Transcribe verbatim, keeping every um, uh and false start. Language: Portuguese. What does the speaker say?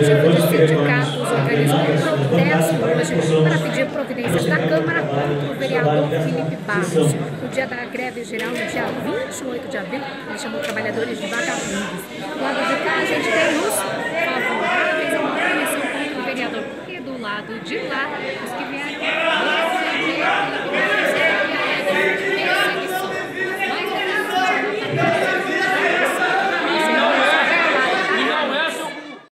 coletivo de sindicatos organizou um protesto hoje para pedir providências da Câmara contra o vereador Felipe Barros. No dia da greve geral, no dia vinte e oito de abril, ele chamou trabalhadores de vagabundos. Do lado de cá, a gente tem os